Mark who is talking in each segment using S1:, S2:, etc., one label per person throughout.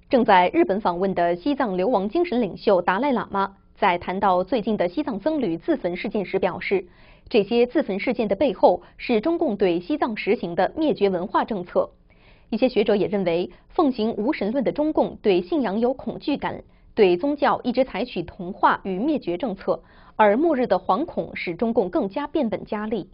S1: 正在日本访问的西藏流亡精神领袖达赖喇嘛，在谈到最近的西藏僧侣自焚事件时表示，这些自焚事件的背后是中共对西藏实行的灭绝文化政策。一些学者也认为，奉行无神论的中共对信仰有恐惧感，对宗教一直采取同化与灭绝政策，而末日的惶恐使中共更加变本加厉。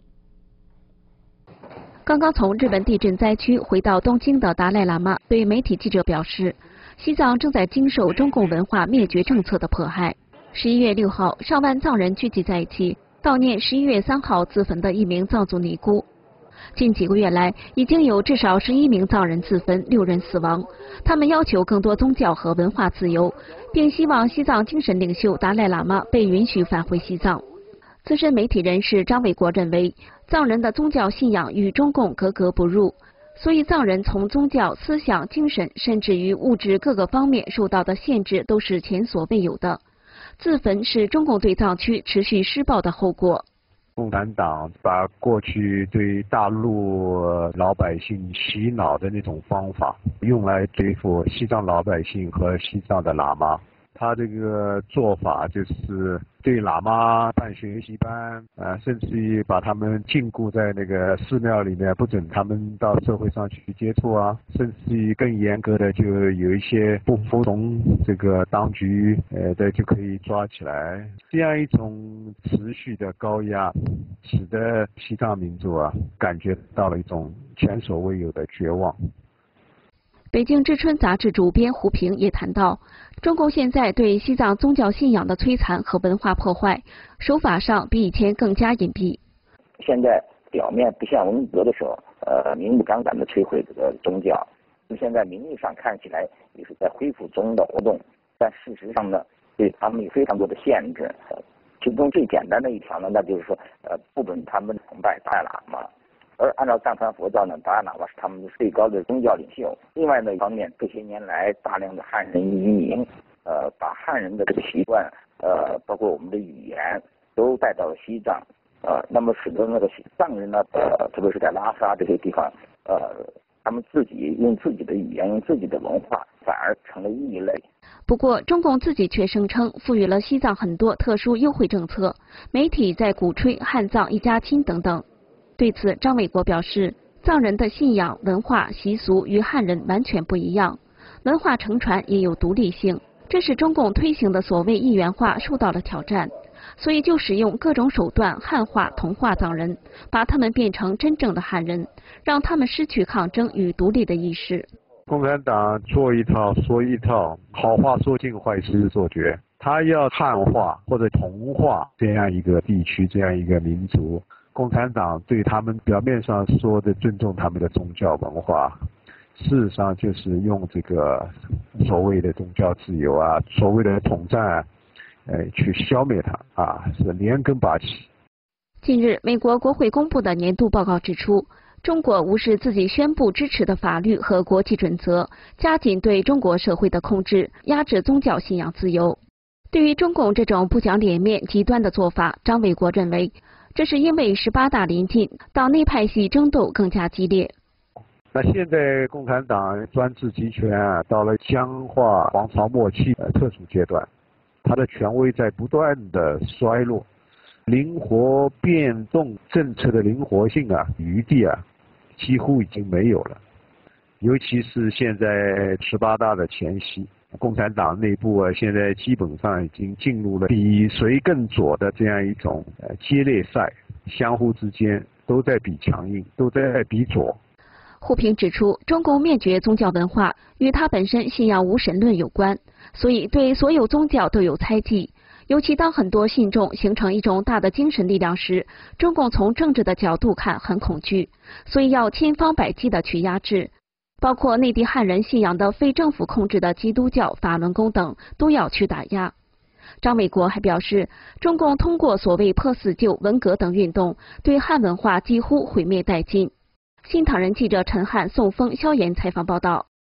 S2: 刚刚从日本地震灾区回到东京的达赖喇嘛对媒体记者表示，西藏正在经受中共文化灭绝政策的迫害。11月6号，上万藏人聚集在一起，悼念11月3号自焚的一名藏族尼姑。近几个月来，已经有至少11名藏人自焚，6人死亡。他们要求更多宗教和文化自由，并希望西藏精神领袖达赖喇嘛被允许返回西藏。资深媒体人士张卫国认为，藏人的宗教信仰与中共格格不入，所以藏人从宗教、思想、精神，甚至于物质各个方面受到的限制都是前所未有的。自焚是中共对藏区持续施暴的后果。
S3: 共产党把过去对大陆老百姓洗脑的那种方法，用来对付西藏老百姓和西藏的喇嘛。他这个做法就是对喇嘛办学习班，甚至于把他们禁锢在那个寺庙里面，不准他们到社会上去接触啊，甚至于更严格的，就有一些不服从这个当局的就可以抓起来。这样一种持续的高压，使得西藏民族感觉到了一种前所未有的绝望。
S2: 北京之春杂志主编胡平也谈到，中共现在对西藏宗教信仰的摧残和文化破坏，手法上比以前更加隐蔽。
S4: 现在表面不像文革的时候，明目张胆的摧毁这个宗教，现在名义上看起来也是在恢复宗的活动，但事实上呢，对他们有非常多的限制。其中最简单的一条呢，那就是说，不准他们崇拜达赖喇嘛。而按照藏传佛教呢，达赖喇嘛是他们最高的宗教领袖。另外呢一方面，这些年来大量的汉人移民，把汉人的这个习惯，包括我们的语言，都带到了西藏，那么使得那个藏人呢，特别是在拉萨这些地方，他们自己用自己的语言，用自己的文化，反而成了异类。
S2: 不过，中共自己却声称赋予了西藏很多特殊优惠政策，媒体在鼓吹汉藏一家亲等等。对此，张卫国表示，藏人的信仰、文化、习俗与汉人完全不一样，文化承传也有独立性，这是中共推行的所谓一元化受到了挑战，所以就使用各种手段汉化、同化藏人，把他们变成真正的汉人，让他们失去抗争与独立的意识。
S3: 共产党做一套说一套，好话说尽，坏事做绝。他要汉化或者同化这样一个地区，这样一个民族。共产党对他们表面上说的尊重他们的宗教文化，事实上就是用这个所谓的宗教自由所谓的统战去消灭它是连根拔起。
S2: 近日，美国国会公布的年度报告指出，中国无视自己宣布支持的法律和国际准则，加紧对中国社会的控制，压制宗教信仰自由。对于中共这种不讲脸面、极端的做法，张卫国认为，这是因为18大临近，党内派系争斗更加激烈。
S3: 那现在共产党专制集权到了僵化皇朝末期特殊阶段，它的权威在不断的衰落，灵活变动政策的灵活性余地几乎已经没有了。尤其是现在18大的前夕，共产党内部现在基本上已经进入了比谁更左的这样一种接力赛，相互之间都在比强硬，都在比左。
S2: 胡平指出，中共灭绝宗教文化与他本身信仰无神论有关，所以对所有宗教都有猜忌。尤其当很多信众形成一种大的精神力量时，中共从政治的角度看很恐惧，所以要千方百计地去压制。包括内地汉人信仰的非政府控制的基督教、法轮功等都要去打压。张卫国还表示，中共通过所谓破四旧、文革等运动，对汉文化几乎毁灭殆尽。新唐人记者陈汉、宋峰、萧炎采访报道。